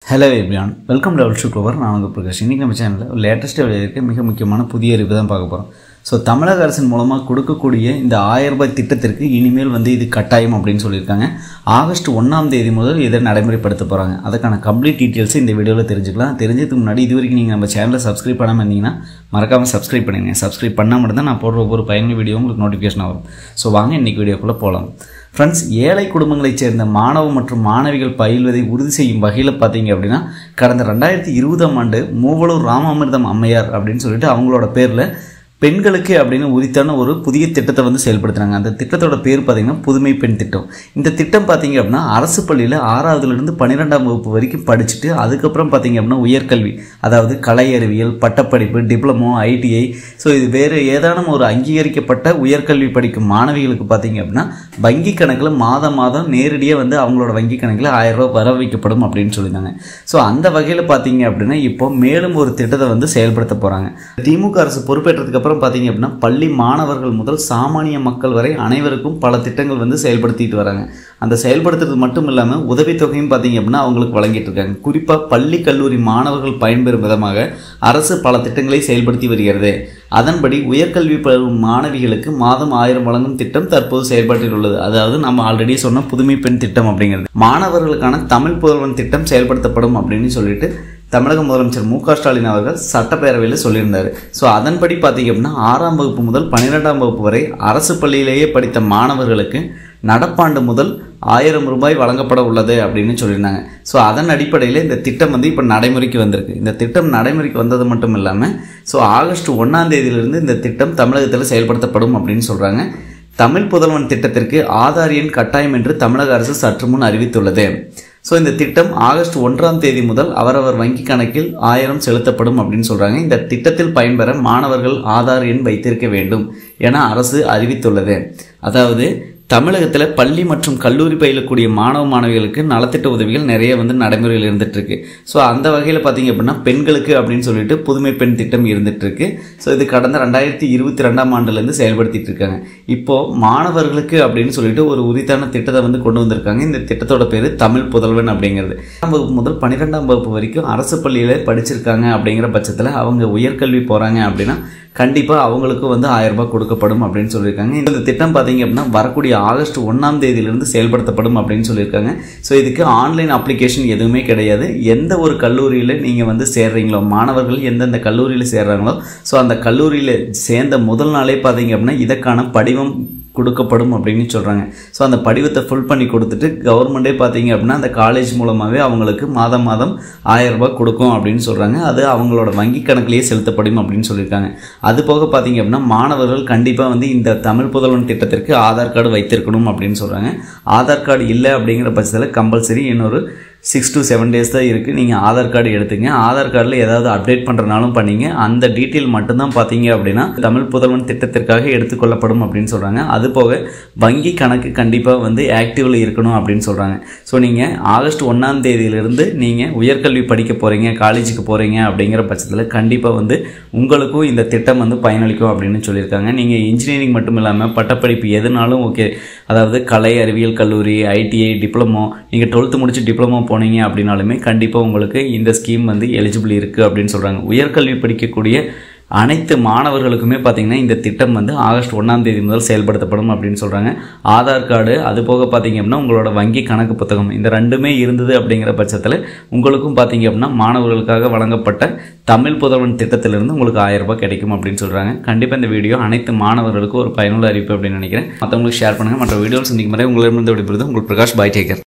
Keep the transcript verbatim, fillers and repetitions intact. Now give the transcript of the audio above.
Hello everyone, welcome to Double Clover. நான் உங்க பிரகாஷ். இன்னைக்கு நம்ம சேனல்ல லேட்டஸ்ட் வெளியிட்ட மிக முக்கியமான புதிய அறிவிப்பு தான் பார்க்க போறோம். சோ தமிழக அரசின் மூலமா கொடுக்கக்கூடிய இந்த ஆயிரம் ரூபாய் திட்டத்திற்கு இனிமேல் வந்து இது கட்டாயம் அப்படினு சொல்லிருக்காங்க. ஆகஸ்ட் ஒன்றாம் தேதி முதல் இதை நடைமுறைப்படுத்த போறாங்க. அதற்கான கம்ப்ளீட் டீடைல்ஸ் இந்த வீடியோல தெரிஞ்சுக்கலாம். தெரிஞ்சதுக்கு முன்னாடி இதுவரைக்கும் நீங்க நம்ம சேனலை சப்ஸ்கிரைப் பண்ணாம இருந்தீங்கன்னா மறக்காம சப்ஸ்கிரைப் பண்ணுங்க. சப்ஸ்கிரைப் பண்ணா மட்டும் தான் நான் போடுற ஒவ்வொரு பயனுள்ள வீடியோ உங்களுக்கு நோட்டிஃபிகேஷன் வரும். சோ வாங்க இன்னைக்கு வீடியோக்குள்ள போலாம். ஃப்ரெண்ட்ஸ், ஏழை குடும்பங்களைச் சேர்ந்த மாணவ மற்றும் மாணவிகள் பயில்வதை உறுதி செய்யும் வகையில் பார்த்தீங்க அப்படின்னா கடந்த ரெண்டாயிரத்தி இருபதாம் ஆண்டு மூவலூர் ராமாமிர்தம் அம்மையார் அப்படின்னு சொல்லிட்டு அவங்களோட பேரில் பெண்களுக்கு அப்படின்னு உரித்தான ஒரு புதிய திட்டத்தை வந்து செயல்படுத்துறாங்க. அந்த திட்டத்தோட பேர் பார்த்தீங்கன்னா புதுமை பெண் திட்டம். இந்த திட்டம் பார்த்தீங்க அப்படின்னா அரசு பள்ளியில் ஆறாவதுலேருந்து பன்னிரெண்டாம் வகுப்பு வரைக்கும் படிச்சுட்டு அதுக்கப்புறம் பார்த்தீங்க அப்படின்னா உயர்கல்வி, அதாவது கலை அறிவியல், பட்டப்படிப்பு, டிப்ளமோ, ஐடிஐ, ஸோ இது வேறு ஏதானும் ஒரு அங்கீகரிக்கப்பட்ட உயர்கல்வி படிக்கும் மாணவிகளுக்கு பார்த்தீங்க அப்படின்னா வங்கி கணக்கில் மாதம் மாதம் நேரடியாக வந்து அவங்களோட வங்கி கணக்கில் ஆயிரம் ரூபாய் வர வைக்கப்படும் அப்படின்னு சொல்லியிருந்தாங்க. ஸோ அந்த வகையில் பார்த்தீங்க அப்படின்னா இப்போ மேலும் ஒரு திட்டத்தை வந்து செயல்படுத்த போகிறாங்க. திமுக அரசு பொறுப்பேற்றதுக்கு அப்புறம் பார்த்தீங்க அப்படின்னா பள்ளி மாணவர்கள் முதல் சாமானிய மக்கள் வரை அனைவருக்கும் பல திட்டங்கள் வந்து செயல்படுத்திட்டு வராங்க. அந்த செயல்படுத்துறது மட்டும் இல்லாமல் உதவித்தொகையும் பார்த்தீங்க அப்படின்னா அவங்களுக்கு வழங்கிட்டு இருக்காங்க. குறிப்பாக பள்ளி கல்லூரி மாணவர்கள் பயன்பெறும் விதமாக அரசு பல திட்டங்களை செயல்படுத்தி வருகிறது. அதன்படி உயர்கல்வி பயிலும் மாணவிகளுக்கு மாதம் ஆயிரம் வழங்கும் திட்டம் தற்போது செயல்பாட்டில் உள்ளது. அதாவது நம்ம ஆல்ரெடி சொன்ன புதுமை பெண் திட்டம் அப்படிங்கிறது. மாணவர்களுக்கான தமிழ் புதல்வன் திட்டம் செயல்படுத்தப்படும் அப்படின்னு சொல்லிட்டு தமிழக முதலமைச்சர் மு க ஸ்டாலின் அவர்கள் சட்டப்பேரவையில் சொல்லியிருந்தார். ஸோ அதன்படி பார்த்தீங்க அப்படின்னா ஆறாம் வகுப்பு முதல் பன்னிரெண்டாம் வகுப்பு வரை அரசு பள்ளியிலேயே படித்த மாணவர்களுக்கு நடப்பாண்டு முதல் ஆயிரம் ரூபாய் வழங்கப்பட உள்ளது அப்படின்னு சொல்லியிருந்தாங்க. ஸோ அதன் அடிப்படையில் இந்த திட்டம் வந்து இப்போ நடைமுறைக்கு வந்திருக்கு. இந்த திட்டம் நடைமுறைக்கு வந்தது மட்டும் இல்லாமல் ஸோ ஆகஸ்ட் ஒன்றாம் தேதியிலிருந்து இந்த திட்டம் தமிழகத்தில் செயல்படுத்தப்படும் அப்படின்னு சொல்கிறாங்க. தமிழ் புதல்வன் திட்டத்திற்கு ஆதார் எண் கட்டாயம் என்று தமிழக அரசு சற்று முன் அறிவித்துள்ளது. ஸோ இந்த திட்டம் ஆகஸ்ட் ஒன்றாம் தேதி முதல் அவரவர் வங்கி கணக்கில் ஆயிரம் செலுத்தப்படும் அப்படின்னு சொல்றாங்க. இந்த திட்டத்தில் பயன்பெற மாணவர்கள் ஆதார் எண் வைத்திருக்க வேண்டும் என அரசு அறிவித்துள்ளது. அதாவது தமிழகத்தில் பள்ளி மற்றும் கல்லூரி பயிலக்கூடிய மாணவ மாணவிகளுக்கு நலத்திட்ட உதவிகள் நிறைய வந்து நடைமுறையில் இருந்துட்டு இருக்கு. ஸோ அந்த வகையில் பார்த்தீங்க அப்படின்னா பெண்களுக்கு அப்படின்னு சொல்லிட்டு புதுமை பெண் திட்டம் இருந்துட்டு இருக்கு. ஸோ இது கடந்த ரெண்டாயிரத்தி இருபத்தி ரெண்டாம் ஆண்டுலேருந்து செயல்படுத்திட்டு இருக்காங்க. இப்போ மாணவர்களுக்கு அப்படின்னு சொல்லிட்டு ஒரு உரித்தான திட்டத்தை வந்து கொண்டு வந்திருக்காங்க. இந்த திட்டத்தோட பேர் தமிழ் புதல்வன் அப்படிங்கிறது. வகுப்பு முதல் பன்னிரெண்டாம் வகுப்பு வரைக்கும் அரசு பள்ளியில் படிச்சிருக்காங்க அப்படிங்கிற பட்சத்தில் அவங்க உயர்கல்வி போறாங்க அப்படின்னா கண்டிப்பாக அவங்களுக்கு வந்து ஆயிரம் ரூபாய் கொடுக்கப்படும் அப்படின்னு சொல்லியிருக்காங்க. இந்த திட்டம் பார்த்தீங்க அப்படின்னா வரக்கூடிய ஆகஸ்ட் ஒன்றாம் தேதியிலிருந்து செயல்படுத்தப்படும் அப்படின்னு சொல்லியிருக்காங்க. ஸோ இதுக்கு ஆன்லைன் அப்ளிகேஷன் எதுவுமே கிடையாது. எந்த ஒரு கல்லூரியில் நீங்கள் வந்து சேர்றீங்களோ, மாணவர்கள் எந்தெந்த கல்லூரியில் சேர்றாங்களோ ஸோ அந்த கல்லூரியில் சேர்ந்த முதல் நாளே பார்த்தீங்க அப்படின்னா இதற்கான படிவம் கொடுக்கப்படும் அப்படின்னு சொல்கிறாங்க. ஸோ அந்த படிவத்தை ஃபுல் பண்ணி கொடுத்துட்டு கவர்மெண்ட்டே பார்த்தீங்க அப்படின்னா அந்த காலேஜ் மூலமாகவே அவங்களுக்கு மாதம் மாதம் ஆயிரம் ரூபாய் கொடுக்கும் அப்படின்னு சொல்கிறாங்க. அது அவங்களோட வங்கி கணக்கிலேயே செலுத்தப்படும் அப்படின்னு சொல்லியிருக்காங்க. அது போக பார்த்தீங்க அப்படின்னா மாணவர்கள் கண்டிப்பாக வந்து இந்த தமிழ் புதல்வன் திட்டத்திற்கு ஆதார் கார்டு வைத்திருக்கணும் அப்படின்னு சொல்கிறாங்க. ஆதார் கார்டு இல்லை அப்படிங்கிற பட்சத்தில் கம்பல்சரி இன்னொரு சிக்ஸ் டு செவன் டேஸ் தான் இருக்குது. நீங்கள் ஆதார் கார்டு எடுத்துங்க. ஆதார் கார்டில் ஏதாவது அப்டேட் பண்ணுறனாலும் பண்ணிங்க. அந்த டீட்டெயில் மட்டும்தான் பார்த்தீங்க அப்படின்னா தமிழ் புதல்வன் திட்டத்திற்காக எடுத்துக்கொள்ளப்படும் அப்படின்னு சொல்கிறாங்க. அது போக வங்கி கணக்கு கண்டிப்பாக வந்து ஆக்டிவில் இருக்கணும் அப்படின்னு சொல்கிறாங்க. ஸோ நீங்கள் ஆகஸ்ட் ஒன்றாம் தேதியிலிருந்து நீங்கள் உயர்கல்வி படிக்க போகிறீங்க, காலேஜுக்கு போகிறீங்க அப்படிங்கிற பட்சத்தில் கண்டிப்பாக வந்து உங்களுக்கும் இந்த திட்டம் வந்து பயனளிக்கும் அப்படின்னு சொல்லியிருக்காங்க. நீங்கள் இன்ஜினியரிங் மட்டும் இல்லாமல் பட்டப்படிப்பு எதுனாலும் ஓகே, அதாவது கலை அறிவியல் கல்லூரி, ஐடிஐ, டிப்ளமோ, நீங்கள் டுவெல்த்து முடிச்சு டிப்ளமோ போனீங்க அப்படின்னாலுமே கண்டிப்பாக உங்களுக்கு இந்த ஸ்கீம் வந்து எலிஜிபிள் இருக்குது அப்படின்னு சொல்கிறாங்க. உயர்கல்வி படிக்கக்கூடிய அனைத்து மாணவர்களுக்குமே பார்த்தீங்கன்னா இந்த திட்டம் வந்து ஆகஸ்ட் ஒன்றாம் தேதி முதல் செயல்படுத்தப்படும் அப்படின்னு சொல்கிறாங்க. ஆதார் கார்டு, அது போக பார்த்தீங்க அப்படின்னா உங்களோட வங்கி கணக்கு புத்தகம், இந்த ரெண்டுமே இருந்தது அப்படிங்கிற பட்சத்தில் உங்களுக்கும் பார்த்தீங்க அப்படின்னா மாணவர்களுக்காக வழங்கப்பட்ட தமிழ் புதல்வன் திட்டத்திலிருந்து உங்களுக்கு ஆயிரம் ரூபாய் கிடைக்கும் அப்படின்னு சொல்கிறாங்க. கண்டிப்பாக இந்த வீடியோ அனைத்து மாணவர்களுக்கும் ஒரு பயனுள்ள அறிவிப்பு அப்படின்னு நினைக்கிறேன். மற்றவங்களுக்கு ஷேர் பண்ணுங்கள். மற்ற வீடியோஸ் சந்திக்கும் வரை உங்களிடமிருந்து விடைபெறுவது உங்கள் பிரகாஷ். பாய், டேக் கேர்.